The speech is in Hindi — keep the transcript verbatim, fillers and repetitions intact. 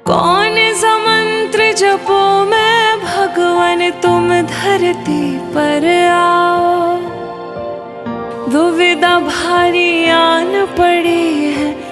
कौन सा मंत्र जपो मैं भगवान तुम धरती पर आओ। दुविधा भारी आन पड़ी है